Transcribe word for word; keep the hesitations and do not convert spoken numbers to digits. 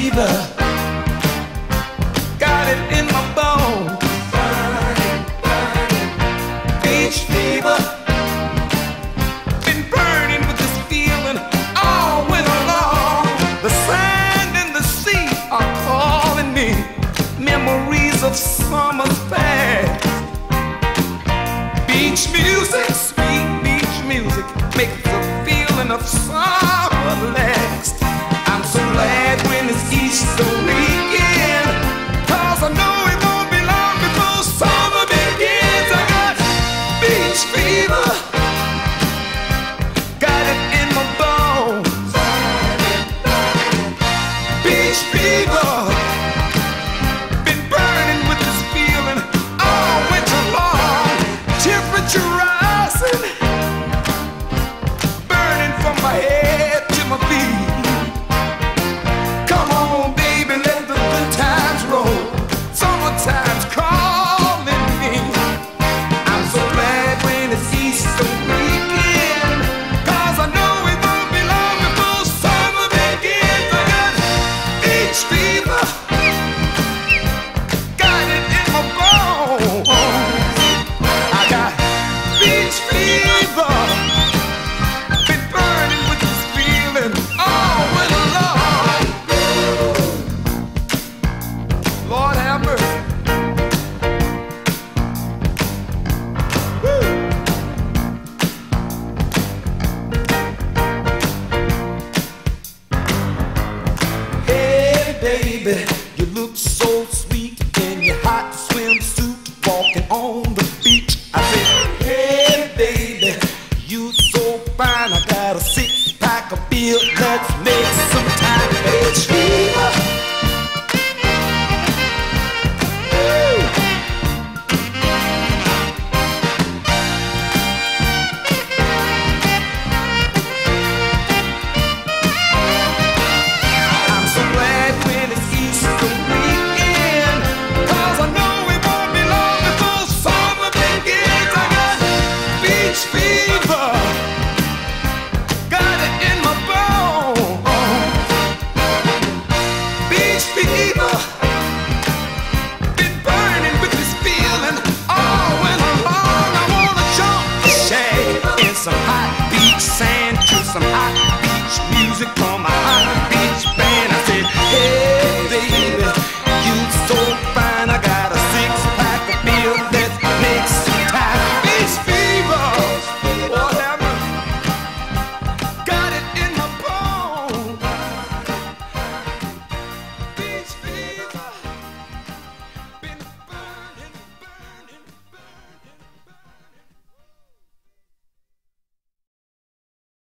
fever, got it in my bones. Beach fever, been burning with this feeling all winter long. The sand and the sea are calling me, memories of summers past. Beach music, sweet beach music, makes the feeling of summer last. I'm so glad when it's Easter weekend, 'cause I know it won't be long before summer begins. I got beach fever, got it in my bones. Beach fever, been burning with this feeling all winter long. Temperature rising, burning from my head to my feet. Come on, baby, let the good times roll. Summertime's calling me. I'm so glad when it's Easter weekend, 'cause I know it won't be long before summer begins. I got beach fever, got it in my bones. I got beach fever, been burning with this feeling all winter long. Lord have mercy. Woo. Hey baby, you look so sweet in your hot swimsuit, walking on the beach. I said, hey baby, you so fine. I got a six pack of beer, let's make some time. Beach fever.